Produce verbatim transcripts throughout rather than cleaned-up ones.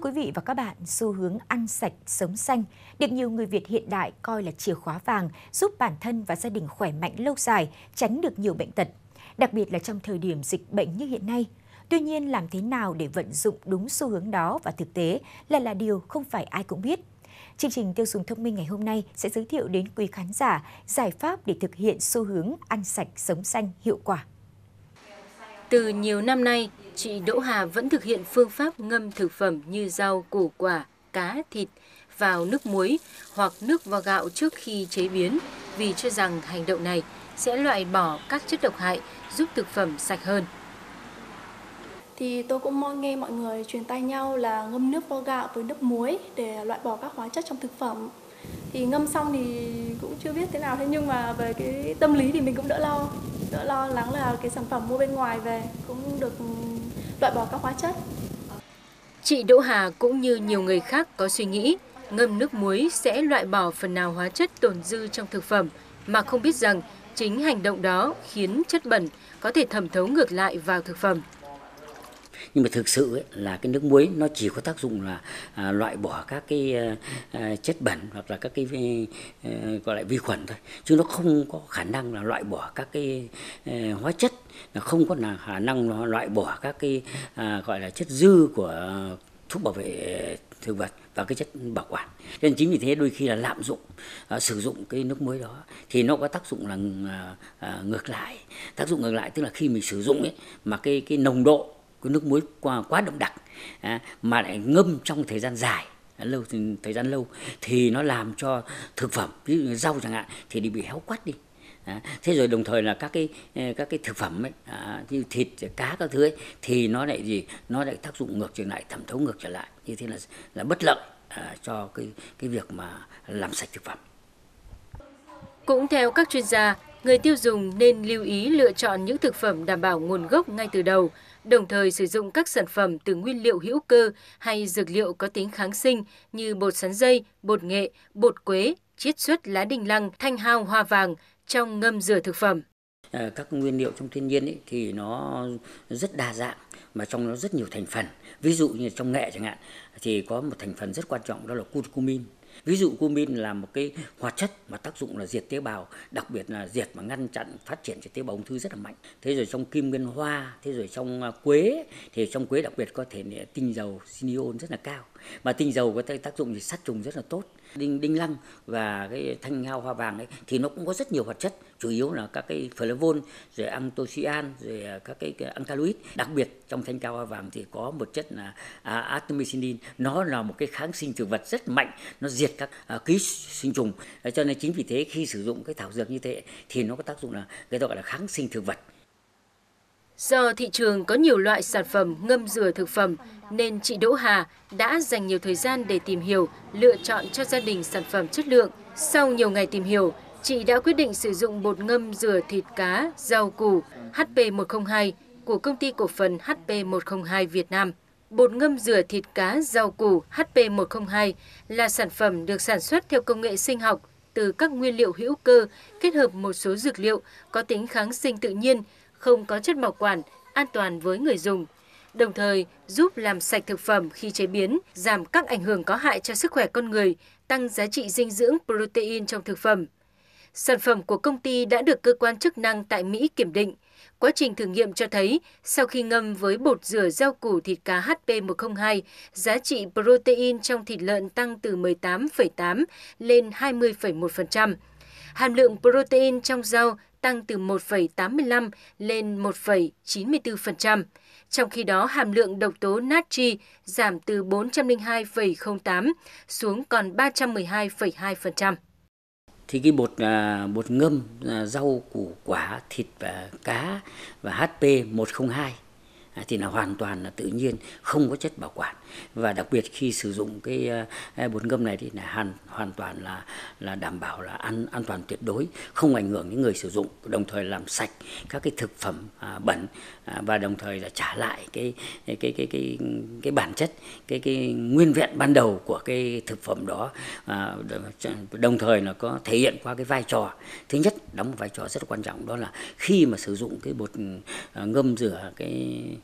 quý vị và các bạn, xu hướng ăn sạch, sống xanh được nhiều người Việt hiện đại coi là chìa khóa vàng giúp bản thân và gia đình khỏe mạnh lâu dài, tránh được nhiều bệnh tật, đặc biệt là trong thời điểm dịch bệnh như hiện nay. Tuy nhiên, làm thế nào để vận dụng đúng xu hướng đó vào thực tế là là điều không phải ai cũng biết. Chương trình Tiêu dùng thông minh ngày hôm nay sẽ giới thiệu đến quý khán giả giải pháp để thực hiện xu hướng ăn sạch, sống xanh hiệu quả. Từ nhiều năm nay, chị Đỗ Hà vẫn thực hiện phương pháp ngâm thực phẩm như rau, củ quả, cá, thịt vào nước muối hoặc nước vo gạo trước khi chế biến vì cho rằng hành động này sẽ loại bỏ các chất độc hại, giúp thực phẩm sạch hơn. Thì tôi cũng mong nghe mọi người truyền tay nhau là ngâm nước vo gạo với nước muối để loại bỏ các hóa chất trong thực phẩm. Thì ngâm xong thì cũng chưa biết thế nào, thế nhưng mà về cái tâm lý thì mình cũng đỡ lo, đỡ lo lắng là cái sản phẩm mua bên ngoài về cũng được loại bỏ các hóa chất. Chị Đỗ Hà cũng như nhiều người khác có suy nghĩ ngâm nước muối sẽ loại bỏ phần nào hóa chất tồn dư trong thực phẩm, mà không biết rằng chính hành động đó khiến chất bẩn có thể thẩm thấu ngược lại vào thực phẩm. Nhưng mà thực sự ấy, là cái nước muối nó chỉ có tác dụng là à, loại bỏ các cái à, chất bẩn hoặc là các cái à, gọi là vi khuẩn thôi, chứ nó không có khả năng là loại bỏ các cái à, hóa chất, nó không có là khả năng loại bỏ các cái à, gọi là chất dư của thuốc bảo vệ thực vật và cái chất bảo quản. Nên chính vì thế đôi khi là lạm dụng uh, sử dụng cái nước muối đó thì nó có tác dụng là uh, uh, ngược lại. Tác dụng ngược lại tức là khi mình sử dụng ấy mà cái cái nồng độ cái nước muối quá quá đậm đặc à, mà lại ngâm trong thời gian dài, lâu thời gian lâu thì nó làm cho thực phẩm, ví dụ như rau chẳng hạn thì bị héo quắt đi. À, thế rồi đồng thời là các cái các cái thực phẩm ấy, à, như thịt, cá các thứ ấy, thì nó lại gì, nó lại tác dụng ngược trở lại, thẩm thấu ngược trở lại, như thế là là bất lợi à, cho cái cái việc mà làm sạch thực phẩm. Cũng theo các chuyên gia, người tiêu dùng nên lưu ý lựa chọn những thực phẩm đảm bảo nguồn gốc ngay từ đầu, đồng thời sử dụng các sản phẩm từ nguyên liệu hữu cơ hay dược liệu có tính kháng sinh như bột sắn dây, bột nghệ, bột quế, chiết xuất lá đinh lăng, thanh hao, hoa vàng trong ngâm rửa thực phẩm. À, các nguyên liệu trong thiên nhiên ấy, thì nó rất đa dạng mà trong nó rất nhiều thành phần. Ví dụ như trong nghệ chẳng hạn thì có một thành phần rất quan trọng đó là curcumin. Ví dụ cumin là một cái hoạt chất mà tác dụng là diệt tế bào, đặc biệt là diệt và ngăn chặn phát triển của tế bào ung thư rất là mạnh. Thế rồi trong kim ngân hoa, thế rồi trong quế, thì trong quế đặc biệt có thể tinh dầu xiniol rất là cao. Mà tinh dầu có tác dụng thì sát trùng rất là tốt. Đinh đinh lăng và cái thanh hao hoa vàng ấy thì nó cũng có rất nhiều hoạt chất, chủ yếu là các cái flavon, rồi antocyan, rồi các cái, cái alkaloid. Đặc biệt trong thanh hao hoa vàng thì có một chất là à, artemisinin, nó là một cái kháng sinh thực vật rất mạnh, nó diệt các à, ký sinh trùng. Cho nên chính vì thế khi sử dụng cái thảo dược như thế thì nó có tác dụng là cái gọi là kháng sinh thực vật. Do thị trường có nhiều loại sản phẩm ngâm rửa thực phẩm nên chị Đỗ Hà đã dành nhiều thời gian để tìm hiểu, lựa chọn cho gia đình sản phẩm chất lượng. Sau nhiều ngày tìm hiểu, chị đã quyết định sử dụng bột ngâm rửa thịt cá, rau củ H P một không hai của công ty cổ phần H P một không hai Việt Nam. Bột ngâm rửa thịt cá, rau củ H P một không hai là sản phẩm được sản xuất theo công nghệ sinh học từ các nguyên liệu hữu cơ kết hợp một số dược liệu có tính kháng sinh tự nhiên, không có chất bảo quản, an toàn với người dùng, đồng thời giúp làm sạch thực phẩm khi chế biến, giảm các ảnh hưởng có hại cho sức khỏe con người, tăng giá trị dinh dưỡng protein trong thực phẩm. Sản phẩm của công ty đã được cơ quan chức năng tại Mỹ kiểm định. Quá trình thử nghiệm cho thấy, sau khi ngâm với bột rửa rau củ thịt cá H P một không hai, giá trị protein trong thịt lợn tăng từ mười tám phẩy tám lên hai mươi phẩy một phần trăm. Hàm lượng protein trong rau tăng từ một phẩy tám mươi lăm lên một phẩy chín mươi tư phần trăm. Trong khi đó, hàm lượng độc tố natri giảm từ bốn trăm lẻ hai phẩy không tám xuống còn ba trăm mười hai phẩy hai phần trăm. Thì cái bột à, bột ngâm à, rau củ quả thịt và cá và H P một không hai à, thì là hoàn toàn là tự nhiên, không có chất bảo quản, và đặc biệt khi sử dụng cái à, bột ngâm này thì là hoàn hoàn toàn là là đảm bảo là an an toàn tuyệt đối, không ảnh hưởng đến người sử dụng, đồng thời làm sạch các cái thực phẩm à, bẩn à, và đồng thời là trả lại cái cái cái cái cái, cái bản chất, cái cái nguyên vẹn ban đầu của cái thực phẩm đó, à, đồng thời là có thể hiện qua cái vai trò, thứ nhất đóng một vai trò rất quan trọng, đó là khi mà sử dụng cái bột à, ngâm rửa cái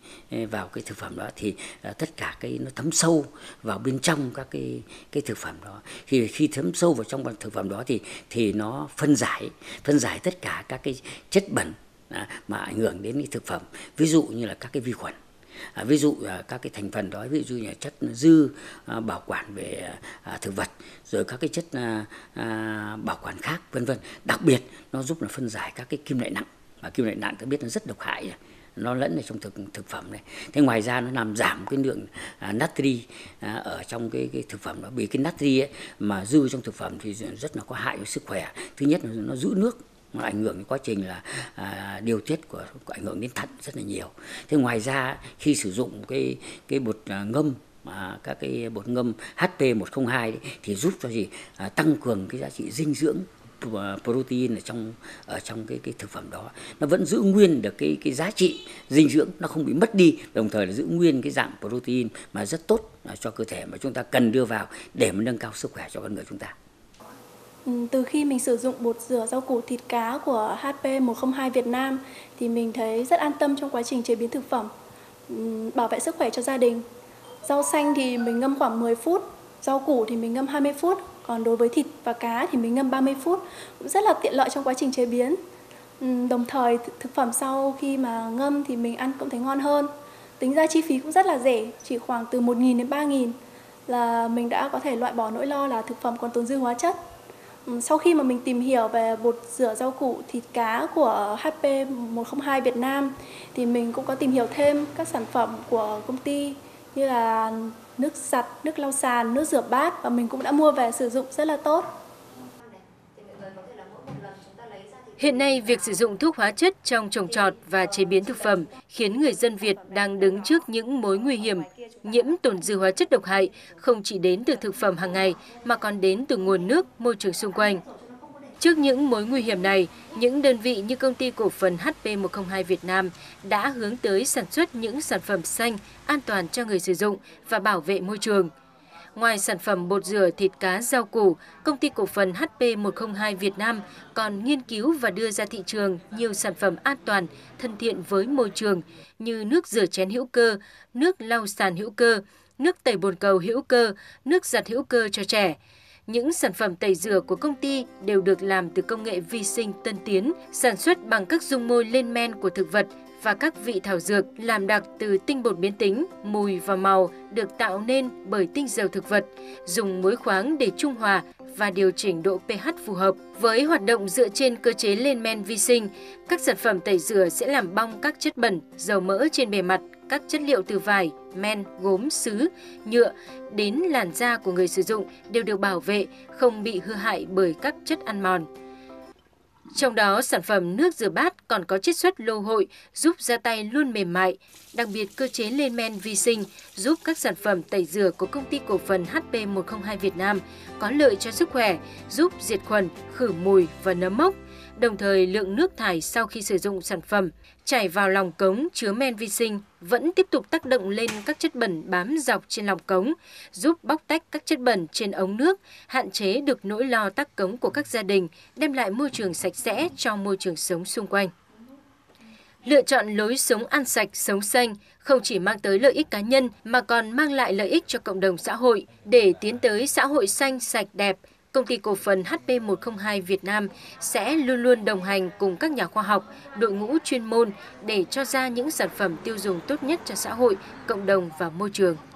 vào cái thực phẩm đó thì tất cả cái nó thấm sâu vào bên trong các cái cái thực phẩm đó. Khi khi thấm sâu vào trong thực phẩm đó thì thì nó phân giải phân giải tất cả các cái chất bẩn mà ảnh hưởng đến cái thực phẩm, ví dụ như là các cái vi khuẩn. À, ví dụ à, các cái thành phần đó, ví dụ như là chất dư à, bảo quản về à, thực vật, rồi các cái chất à, à, bảo quản khác, vân vân. Đặc biệt nó giúp là phân giải các cái kim loại nặng, và kim loại nặng ta biết nó rất độc hại rồi, nó lẫn ở trong thực thực phẩm này. Thế ngoài ra nó làm giảm cái lượng à, natri à, ở trong cái, cái thực phẩm đó, vì cái natri ấy, mà dư trong thực phẩm thì rất là có hại cho sức khỏe. Thứ nhất là nó giữ nước, nó ảnh hưởng đến quá trình là à, điều tiết của, của ảnh hưởng đến thận rất là nhiều. Thế ngoài ra khi sử dụng cái cái bột à, ngâm mà các cái bột ngâm H P một không hai đấy, thì giúp cho gì à, tăng cường cái giá trị dinh dưỡng protein ở trong ở trong cái cái thực phẩm đó, nó vẫn giữ nguyên được cái cái giá trị dinh dưỡng, nó không bị mất đi, đồng thời là giữ nguyên cái dạng protein mà rất tốt cho cơ thể mà chúng ta cần đưa vào để mà nâng cao sức khỏe cho con người chúng ta. Từ khi mình sử dụng bột rửa rau củ thịt cá của H P một không hai Việt Nam thì mình thấy rất an tâm trong quá trình chế biến thực phẩm, bảo vệ sức khỏe cho gia đình. Rau xanh thì mình ngâm khoảng mười phút, rau củ thì mình ngâm hai mươi phút, còn đối với thịt và cá thì mình ngâm ba mươi phút, cũng rất là tiện lợi trong quá trình chế biến. Đồng thời thực phẩm sau khi mà ngâm thì mình ăn cũng thấy ngon hơn. Tính ra chi phí cũng rất là rẻ, chỉ khoảng từ một nghìn đến ba nghìn là mình đã có thể loại bỏ nỗi lo là thực phẩm còn tồn dư hóa chất. Sau khi mà mình tìm hiểu về bột rửa rau củ thịt cá của H P một không hai Việt Nam thì mình cũng có tìm hiểu thêm các sản phẩm của công ty như là nước giặt, nước lau sàn, nước rửa bát, và mình cũng đã mua về sử dụng rất là tốt. Hiện nay, việc sử dụng thuốc hóa chất trong trồng trọt và chế biến thực phẩm khiến người dân Việt đang đứng trước những mối nguy hiểm. Nhiễm tồn dư hóa chất độc hại không chỉ đến từ thực phẩm hàng ngày mà còn đến từ nguồn nước, môi trường xung quanh. Trước những mối nguy hiểm này, những đơn vị như công ty cổ phần H P một không hai Việt Nam đã hướng tới sản xuất những sản phẩm xanh, an toàn cho người sử dụng và bảo vệ môi trường. Ngoài sản phẩm bột rửa thịt cá rau củ, công ty cổ phần H P một không hai Việt Nam còn nghiên cứu và đưa ra thị trường nhiều sản phẩm an toàn, thân thiện với môi trường như nước rửa chén hữu cơ, nước lau sàn hữu cơ, nước tẩy bồn cầu hữu cơ, nước giặt hữu cơ cho trẻ. Những sản phẩm tẩy rửa của công ty đều được làm từ công nghệ vi sinh tân tiến, sản xuất bằng các dung môi lên men của thực vật và các vị thảo dược làm đặc từ tinh bột biến tính, mùi và màu được tạo nên bởi tinh dầu thực vật, dùng muối khoáng để trung hòa và điều chỉnh độ pH phù hợp. Với hoạt động dựa trên cơ chế lên men vi sinh, các sản phẩm tẩy rửa sẽ làm bong các chất bẩn, dầu mỡ trên bề mặt, các chất liệu từ vải, men, gốm, sứ, nhựa đến làn da của người sử dụng đều được bảo vệ, không bị hư hại bởi các chất ăn mòn. Trong đó, sản phẩm nước rửa bát còn có chiết xuất lô hội giúp da tay luôn mềm mại. Đặc biệt, cơ chế lên men vi sinh giúp các sản phẩm tẩy rửa của công ty cổ phần H P một không hai Việt Nam có lợi cho sức khỏe, giúp diệt khuẩn, khử mùi và nấm mốc. Đồng thời, lượng nước thải sau khi sử dụng sản phẩm chảy vào lòng cống chứa men vi sinh vẫn tiếp tục tác động lên các chất bẩn bám dọc trên lòng cống, giúp bóc tách các chất bẩn trên ống nước, hạn chế được nỗi lo tắc cống của các gia đình, đem lại môi trường sạch sẽ cho môi trường sống xung quanh. Lựa chọn lối sống ăn sạch, sống xanh không chỉ mang tới lợi ích cá nhân mà còn mang lại lợi ích cho cộng đồng xã hội. Để tiến tới xã hội xanh, sạch, đẹp, công ty cổ phần H P một không hai Việt Nam sẽ luôn luôn đồng hành cùng các nhà khoa học, đội ngũ chuyên môn để cho ra những sản phẩm tiêu dùng tốt nhất cho xã hội, cộng đồng và môi trường.